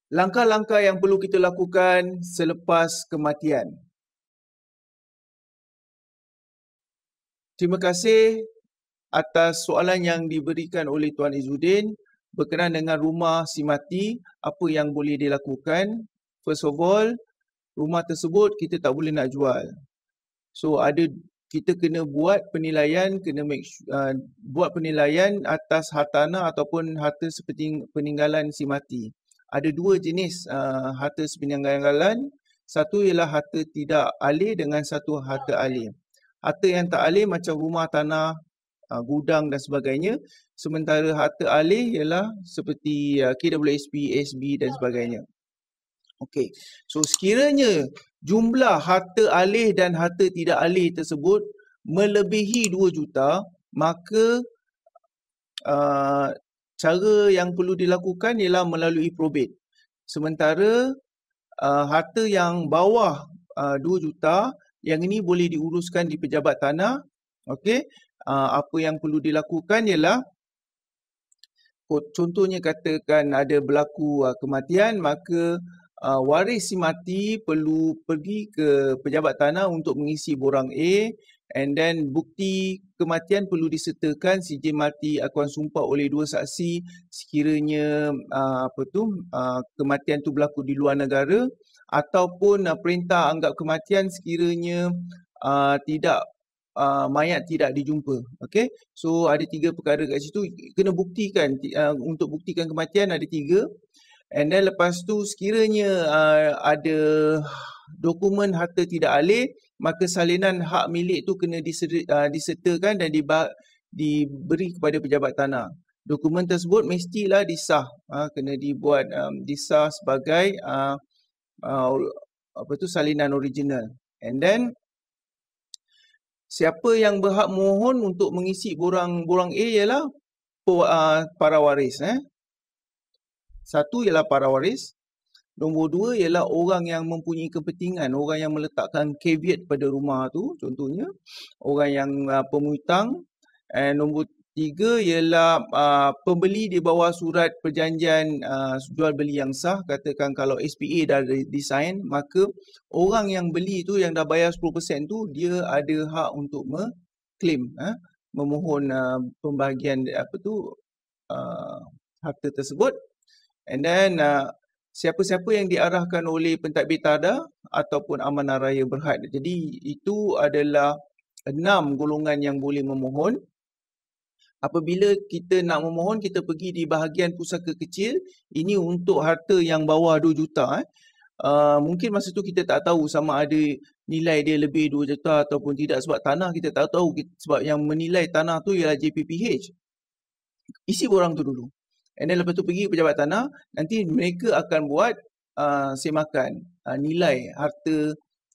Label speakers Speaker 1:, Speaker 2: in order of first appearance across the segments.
Speaker 1: langkah-langkah yang perlu kita lakukan selepas kematian. Terima kasih atas soalan yang diberikan oleh Tuan Izzuddin berkenaan dengan rumah si mati, apa yang boleh dilakukan. First of all, rumah tersebut kita tak boleh nak jual. So kita kena buat penilaian, buat penilaian atas hartanah ataupun harta sepeninggalan si mati. Ada dua jenis harta sepeninggalan. Satu ialah harta tidak alih dengan satu harta alih. Harta yang tak alih macam rumah, tanah, gudang dan sebagainya. Sementara harta alih ialah seperti KWSP, SB dan sebagainya. Okey. So sekiranya jumlah harta alih dan harta tidak alih tersebut melebihi 2 juta, maka cara yang perlu dilakukan ialah melalui probate. Sementara harta yang bawah 2 juta, yang ini boleh diuruskan di pejabat tanah. Okey. Apa yang perlu dilakukan ialah, contohnya katakan ada berlaku kematian, maka waris si mati perlu pergi ke pejabat tanah untuk mengisi borang A, and then bukti kematian perlu disertakan sijil mati akuan sumpah oleh 2 saksi sekiranya kematian tu berlaku di luar negara, ataupun perintah anggap kematian sekiranya mayat tidak dijumpa. Okey. So ada 3 perkara kat situ kena buktikan. Untuk buktikan kematian ada 3. And then lepas tu sekiranya ada dokumen harta tidak alih, maka salinan hak milik tu kena disertakan dan diberi kepada pejabat tanah. Dokumen tersebut mestilah disah, kena dibuat disah sebagai salinan original. And then siapa yang berhak mohon untuk mengisi borang A ialah para waris. Satu ialah para waris. Nombor 2 ialah orang yang mempunyai kepentingan, orang yang meletakkan caveat pada rumah tu, contohnya orang yang pemutang. Nombor 3 ialah pembeli di bawah surat perjanjian jual beli yang sah. Katakan kalau SPA dah design, maka orang yang beli tu yang dah bayar 10% tu, dia ada hak untuk claim, memohon pembahagian harta tersebut. And then siapa-siapa yang diarahkan oleh pentadbir tada ataupun amanah raya berhad. Jadi itu adalah 6 golongan yang boleh memohon. Apabila kita nak memohon, kita pergi di bahagian pusaka kecil. Ini untuk harta yang bawah 2 juta. Mungkin masa tu kita tak tahu sama ada nilai dia lebih 2 juta ataupun tidak. Sebab tanah kita tak tahu. Sebab yang menilai tanah tu ialah JPPH. Isi borang tu dulu. And then lepas tu pergi pejabat tanah, nanti mereka akan buat semakan nilai harta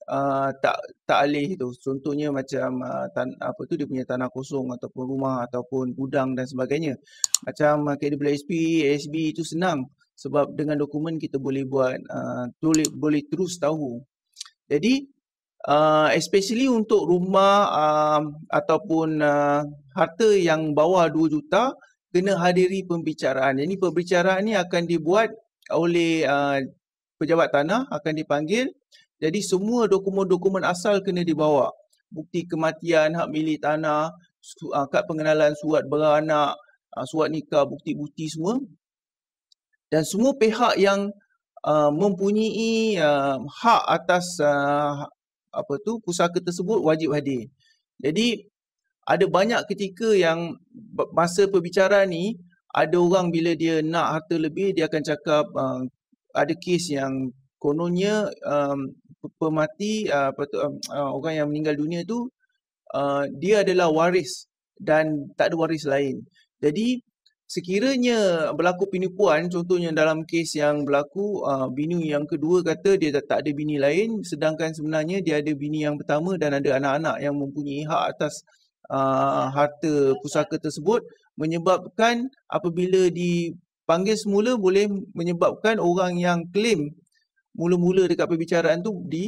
Speaker 1: tak alih tu. Contohnya macam dia punya tanah kosong ataupun rumah ataupun gudang dan sebagainya. Macam KWSP, SB itu senang sebab dengan dokumen kita boleh buat boleh terus tahu. Jadi especially untuk rumah ataupun harta yang bawah 2 juta, kena hadiri pembicaraan. Jadi pembicaraan ni akan dibuat oleh pejabat tanah, akan dipanggil. Jadi semua dokumen-dokumen asal kena dibawa. Bukti kematian, hak milik tanah, kad pengenalan, surat beranak, surat nikah, bukti-bukti semua. Dan semua pihak yang mempunyai hak atas pusaka tersebut wajib hadir. Jadi ada banyak ketika yang masa perbicaraan ni, ada orang bila dia nak harta lebih, dia akan cakap ada kes yang kononnya pemati, orang yang meninggal dunia tu, dia adalah waris dan tak ada waris lain. Jadi sekiranya berlaku penipuan, contohnya dalam kes yang berlaku, bini yang kedua kata dia tak ada bini lain, sedangkan sebenarnya dia ada bini yang pertama dan ada anak-anak yang mempunyai hak atas harta pusaka tersebut, menyebabkan apabila dipanggil semula boleh menyebabkan orang yang claim mula-mula dekat perbicaraan tu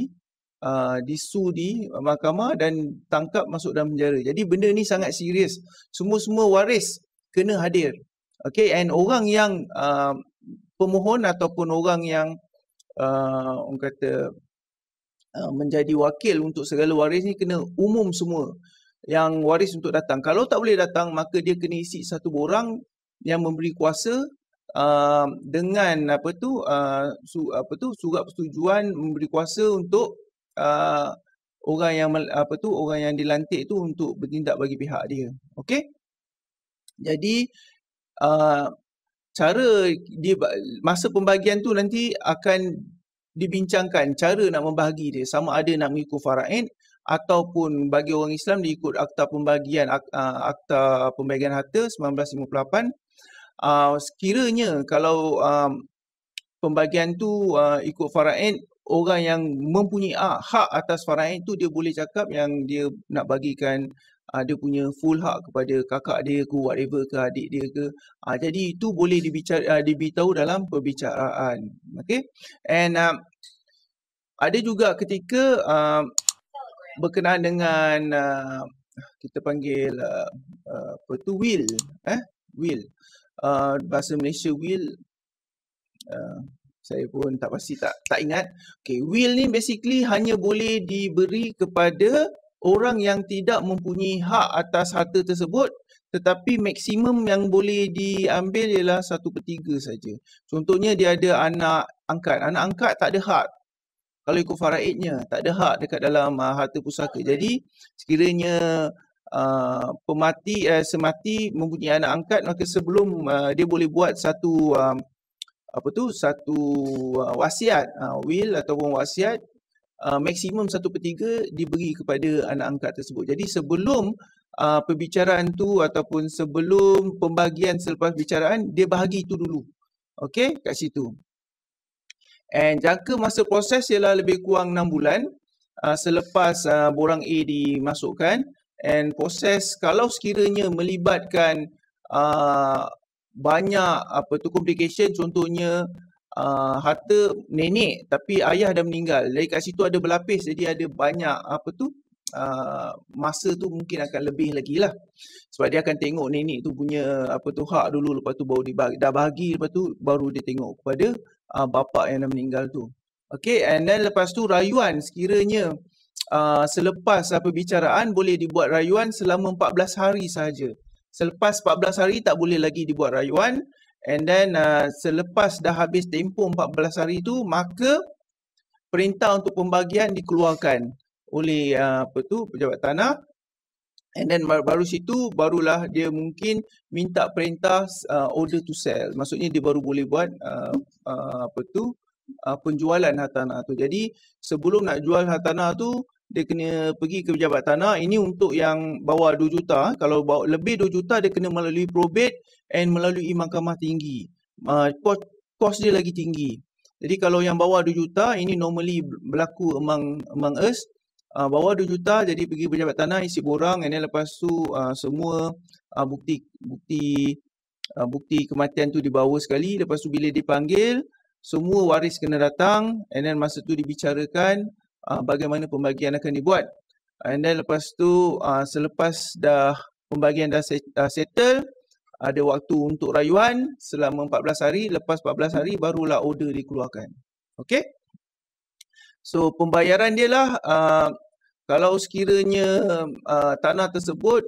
Speaker 1: disu di mahkamah dan tangkap masuk dalam penjara. Jadi benda ni sangat serius. Semua waris kena hadir. Okay, and orang yang pemohon ataupun orang yang orang kata menjadi wakil untuk segala waris ni kena umum semua yang waris untuk datang. Kalau tak boleh datang, maka dia kena isi satu borang yang memberi kuasa dengan surat persetujuan memberi kuasa untuk orang yang dilantik tu untuk bertindak bagi pihak dia. Okey? Jadi cara dia masa pembagian tu nanti akan dibincangkan cara nak membahagi dia, sama ada nak mengikut faraid ataupun bagi orang Islam dia ikut akta pembagian harta 1958. Sekiranya kalau pembagian tu ikut faraid, orang yang mempunyai hak atas faraid tu dia boleh cakap yang dia nak bagikan dia punya full hak kepada kakak dia ke whatever ke adik dia ke. Jadi itu boleh diberitahu dalam perbicaraan. Okay? And ada juga ketika berkenaan dengan kita panggil will. Will. Bahasa Malaysia will. Saya pun tak pasti tak ingat. Okay, will ni basically hanya boleh diberi kepada orang yang tidak mempunyai hak atas harta tersebut, tetapi maksimum yang boleh diambil ialah 1/3 saja. Contohnya dia ada anak angkat. Anak angkat tak ada hak. Kalau ikut faraidnya, tak ada hak dekat dalam harta pusaka. Jadi sekiranya semati mempunyai anak angkat, maka sebelum dia boleh buat satu wasiat, will ataupun wasiat, maksimum 1/3 diberi kepada anak angkat tersebut. Jadi sebelum perbicaraan tu ataupun sebelum pembagian selepas bicaraan, dia bahagi itu dulu. Okey, kat situ. And jangka masa proses ialah lebih kurang 6 bulan selepas borang A dimasukkan. And proses kalau sekiranya melibatkan banyak complication, contohnya harta nenek tapi ayah dah meninggal. Jadi kat situ ada berlapis, jadi ada banyak masa tu mungkin akan lebih lagi lah. Sebab dia akan tengok nenek tu punya hak dulu, lepas tu baru dah bahagi, lepas tu baru dia tengok kepada bapa yang dah meninggal tu. Okay, and then lepas tu rayuan, sekiranya selepas perbicaraan boleh dibuat rayuan selama 14 hari sahaja. Selepas 14 hari tak boleh lagi dibuat rayuan. And then selepas dah habis tempoh 14 hari tu, maka perintah untuk pembagian dikeluarkan oleh pejabat tanah. And then baru situ barulah dia mungkin minta perintah order to sell. Maksudnya dia baru boleh buat penjualan hartanah tu. Jadi sebelum nak jual hartanah tu, dia kena pergi ke pejabat tanah. Ini untuk yang bawah 2 juta. Kalau lebih 2 juta, dia kena melalui probate and melalui mahkamah tinggi. Kos dia lagi tinggi. Jadi kalau yang bawah 2 juta, ini normally berlaku among us. Bawah 2 juta, jadi pergi pejabat tanah, isi borang, and then lepas tu semua bukti kematian tu dibawa sekali. Lepas tu bila dipanggil, semua waris kena datang, and then masa tu dibicarakan bagaimana pembagian akan dibuat. And then lepas tu selepas dah pembagian dah settle, ada waktu untuk rayuan selama 14 hari. Lepas 14 hari barulah order dikeluarkan. Okay? So pembayaran dia lah, kalau sekiranya tanah tersebut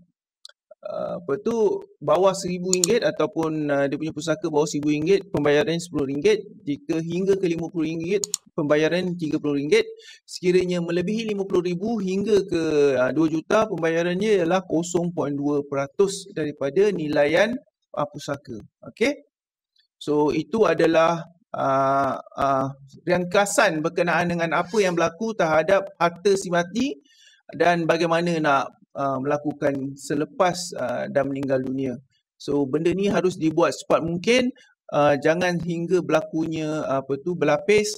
Speaker 1: bawah RM1,000 ataupun dia punya pusaka bawah RM1,000, pembayaran RM10. Jika hingga ke RM50, pembayaran RM30. Sekiranya melebihi RM50,000 hingga ke 2 juta, pembayarannya ialah 0.2% daripada nilaian pusaka. Okey. So itu adalah ringkasan berkenaan dengan apa yang berlaku terhadap harta si mati dan bagaimana nak melakukan selepas dah meninggal dunia. So benda ni harus dibuat secepat mungkin, jangan hingga berlakunya berlapis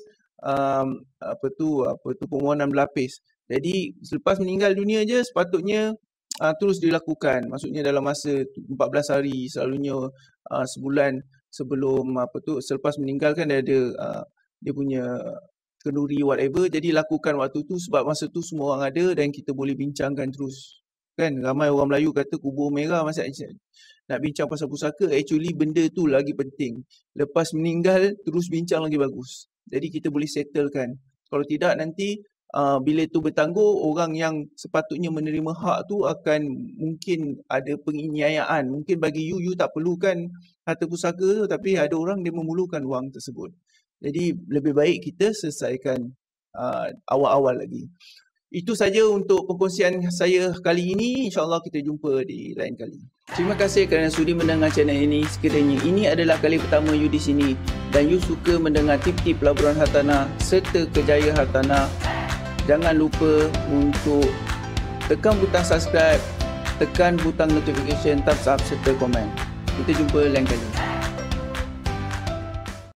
Speaker 1: permohonan berlapis. Jadi selepas meninggal dunia je sepatutnya terus dilakukan. Maksudnya dalam masa 14 hari, selalunya sebulan sebelum selepas meninggal kan dia ada dia punya kenduri whatever. Jadi lakukan waktu tu sebab masa tu semua orang ada dan kita boleh bincangkan terus Kan ramai orang Melayu kata kubur merah masa nak bincang pasal pusaka, actually benda tu lagi penting. Lepas meninggal terus bincang lagi bagus. Jadi kita boleh settlekan. Kalau tidak nanti bila tu bertangguh, orang yang sepatutnya menerima hak tu akan mungkin ada penganiayaan. Mungkin bagi you tak perlukan harta pusaka tu, tapi ada orang dia memerlukan wang tersebut. Jadi lebih baik kita selesaikan awal-awal lagi. Itu saja untuk perkongsian saya kali ini. InsyaAllah kita jumpa di lain kali. Terima kasih kerana sudi mendengar channel ini. Sekiranya ini adalah kali pertama you di sini dan you suka mendengar tip-tip pelaburan hartanah serta kejayaan hartanah, jangan lupa untuk tekan butang subscribe, tekan butang notification, thumbs up serta komen. Kita jumpa lain kali.